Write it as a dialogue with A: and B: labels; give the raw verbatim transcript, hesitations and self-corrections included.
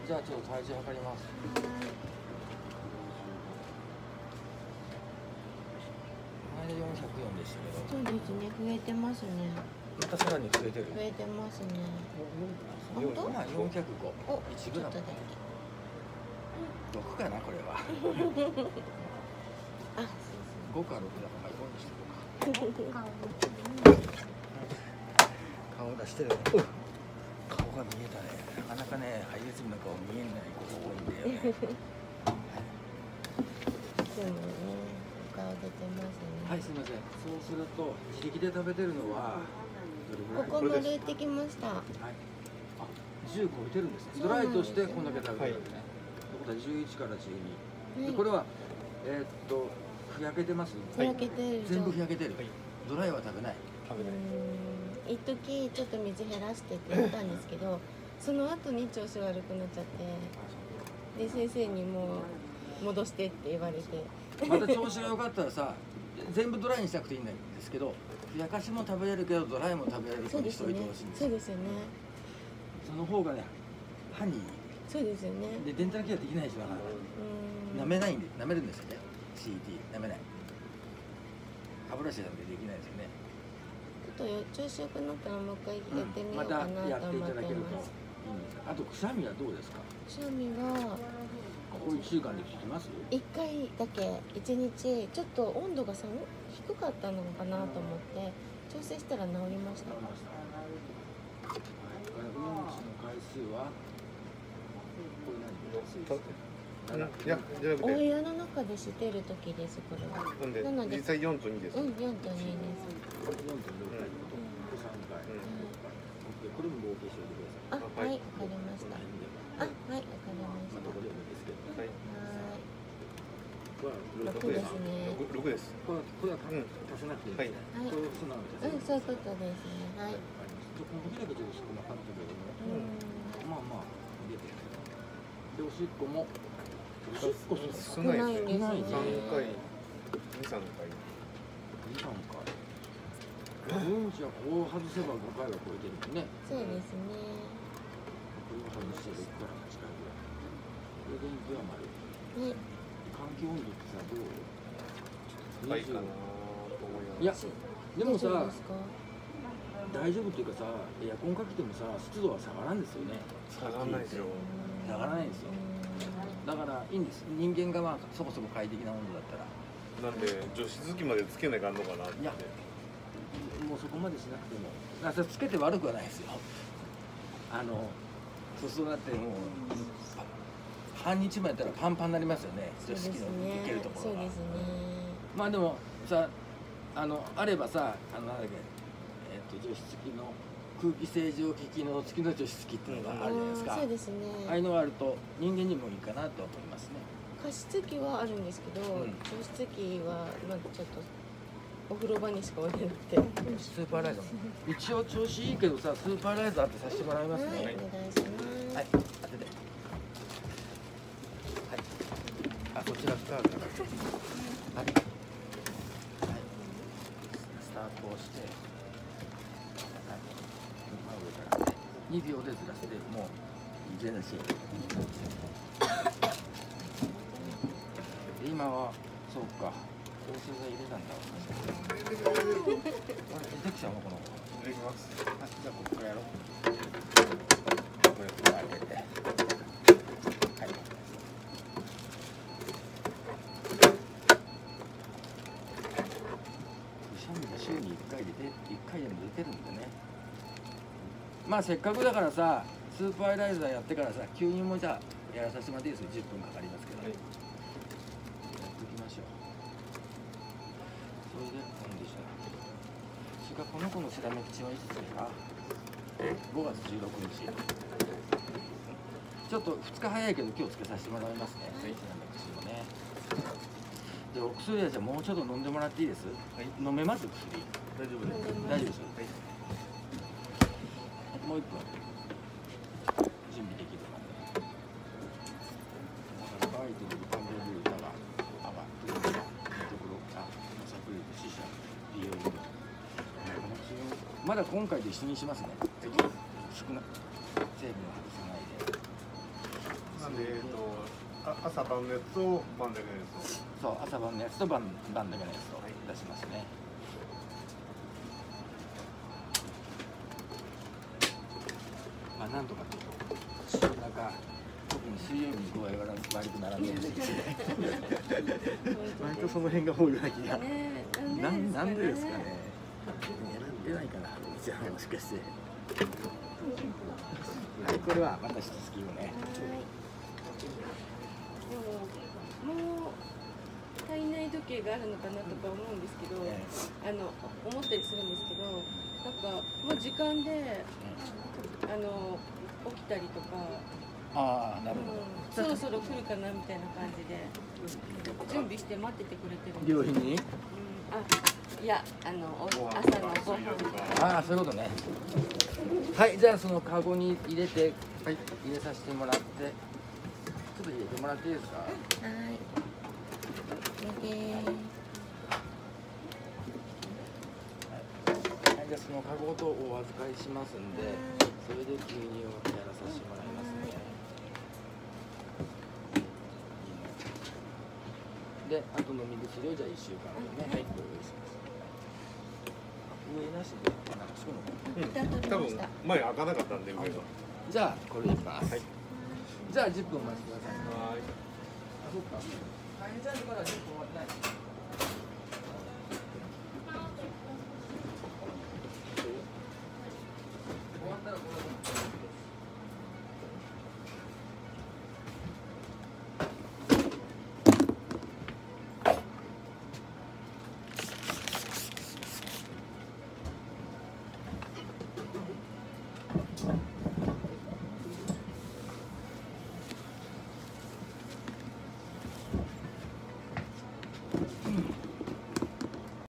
A: じゃあちょっと体重測ります。前でよんひゃくよんでしたけど。
B: そうですね、増えてますね。
A: またさらに増えてる。
B: 増えてますね。
A: 本当？まあよんひゃくご。
B: お、
A: いちグラム。
B: ちょっとだけ。
A: ろくかなこれは。
B: あ、そうそう。
A: ごかろくだからごにしておこうか。顔出してる。顔が見えたね。なかなかね、ハイエツミの顔見えない子が多いんだよね。
B: でもね、顔出てますね。
A: はい、すみません。そうすると自力で食べてるのはどれぐらい？
B: ここまで行ってきました。はい。
A: あ、じゅう超えてるんですね。ドライとしてこんだけ食べてるんですね。ということはじゅういちからじゅうに。これはえー、っとふやけてます？
B: ふやけてる。
A: 全部ふやけてる。ドライは食べない。
B: 食べない。一時ちょっと水減らしてって言ったんですけど、その後に調子悪くなっちゃって、で先生にもう戻してって言われて。
A: また調子が良かったらさ、全部ドライにしたくていいんですけど、ふやかしも食べれるけどドライも食べれるようにしておいてほしいんです。
B: そうですよね。
A: その方がね、歯に。
B: そうですよね。
A: でデンタルケアできないでしょ。舐めないんで、舐めるんですよね。シーティー 舐めない。歯ブラシなんでできないですよね。
B: ちょっと調子良くなったらもう一回やってみようかなと思ってます。
A: またやっていただけるといいんです。あとくしゃみはどうですか？
B: くしゃみは。
A: ここいっしゅうかんで効きます？
B: いっかいだけいちにちちょっと温度が寒低かったのかなと思って調整したら治りました。
A: うんちの回数はこれ何？
C: いや、じゃなくて。
B: お部屋の中でしてる時です。これは。
C: なので実際よんとにです。
B: うん、よんとにです。
A: よんとに回。さんかい。これも合計しておいてください。
B: あ、はい、わかりました。あ、はい、わかりました。
A: どこでもいいですけど。はい。
B: 六ですね。
C: 六です。
A: これこれは足せなくていいですね。はい。そういうこと
B: うん、そういうことですね。はい。
A: この時だけちょっと少なかったけども、まあまあ出て。でおしっこもおしっこ
C: 少ないですね。三回、二三回。
A: 二三回。うんちはこう外せば五回は超えてるもんね。
B: そうですね。
A: これを外して六から八回ぐらい。これで息は丸。
B: はい。
A: 環境温度ってさどう？
C: 高いかなと思います。
A: いや、でもさ、大丈夫っていうかさ、エアコンかけてもさ、湿度は下がらんですよね。
C: 下がらないですよ。
A: 下がらないですよ。だからいいんです。人間がまあそこそこ快適な温度だったら。
C: なんで除湿機までつけないかんのかなって。いや、
A: もうそこまでしなくても、あ、それつけて悪くはないですよ。あの、そうだってもう。半日前やったらパンパンになりますよね。除湿機のいけるところは。そうですね。まあでもさ、あのあればさ、あのなんだっけ、えっと除湿機の空気清浄機機能付きの除湿機っていうのがあるじゃないですか。そうですね。ああいうのがあると人間にもいいかなと思いますね。加湿器はあるんですけど、除湿機はまだちょっとお風呂場にしか置いてなくて。スーパーライザー。一応調子いいけどさ、スーパーライザーってさせてもらいますね。はい、お願いします。はい、当てて。あ、こちらスタート。はい。はい。スタートをして。はい。真上から。にびょうでずらして、もう。全然し。今は、そうか。調整剤入れたんだ。出てきちゃうの、この。
C: 出てきます。
A: はい、じゃあ、ここからやろう。これ、開けて。週にいっかいでいっかいでも出てるんでね。まあせっかくだからさ、スーパーライザーやってからさ、吸入もじゃあやらさせてもらっていいですよ。じゅっぷんかかりますけど、はい、やっておきましょう。それでコンディショナー。それからこの子のセラミックチはいつですか？ごがつじゅうろくにち。ちょっとふつか早いけど今日つけさせてもらいますね。セラミックチもね。でお薬はじゃあもうちょっと飲んでもらっていいです？はい、飲めます薬？大丈夫です。大丈夫です。はい、もう一分準備できるまで。だからバイトでビタミン D が上がっているところ、あ、サプリと死者、美容に。まだ今回で一緒にしますね。少な成分を外さないで。
C: なんで、えっと、あ朝晩のやつと晩だけのやつと。
A: そう、朝晩のやつと晩晩だけのやつと出しますね。まあなんとか週中、特に水曜日に具合が悪くならないように割とその辺が多いような気が。
B: ねえ、
A: なんなんでですかね。選んでないかな、じゃあもしかして。はい、これはまた一つきをね。
B: はい。でももう体内時計があるのかなとか思うんですけど、
A: え
B: あの思ったりするんですけど、なんかもう時間であの起きたりとか、
A: ああ、なるほ
B: うん、そろそろ来るかなみたいな感じで準備して待っててくれてるんです。
A: ど。病院に。
B: うん、あ、いや、あのお朝のご飯。
A: ああ、そういうことね。はい、じゃあそのカゴに入れて、はい、入れさせてもらって、ちょっと入れてもらっていいですか。
B: はい。これで。
A: はい、じゃあそのカゴとお預かりしますんで、それで牛乳をやらさせてもらいますね。で、あと飲み薬をじゃあいっしゅうかんでね、はい、ご用意します。上なしで、なんかすぐの。
C: 多分前開かなかったんで上が。
A: じゃあこれいきます。はい。じゃあじゅっぷんお待ちください。
C: はい。
A: あ、そっか。はい、じゃあまだじゅっぷん終わってない。終わったらこれ。うん。